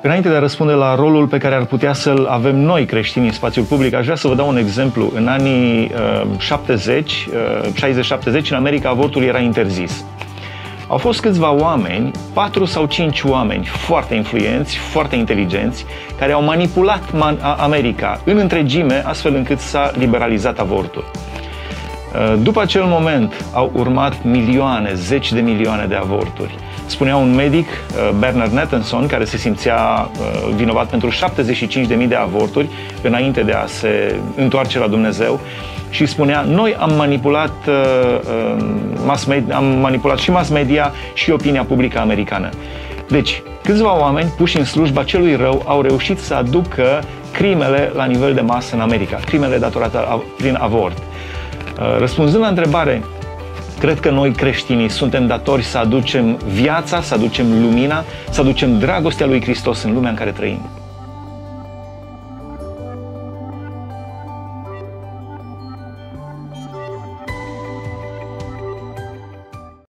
Înainte de a răspunde la rolul pe care ar putea să-l avem noi creștini în spațiul public, aș vrea să vă dau un exemplu. În anii 60-70, în America, avortul era interzis. Au fost câțiva oameni, 4 sau 5 oameni foarte influenți, foarte inteligenți, care au manipulat America în întregime, astfel încât s-a liberalizat avortul. După acel moment au urmat milioane, zeci de milioane de avorturi. Spunea un medic, Bernard Nathanson, care se simțea vinovat pentru 75.000 de avorturi înainte de a se întoarce la Dumnezeu, și spunea: noi am manipulat, am manipulat și mass media și opinia publică americană. Deci, câțiva oameni puși în slujba celui rău au reușit să aducă crimele la nivel de masă în America, crimele datorate prin avort. Răspunzând la întrebare, cred că noi creștinii suntem datori să aducem viața, să aducem lumina, să aducem dragostea lui Hristos în lumea în care trăim.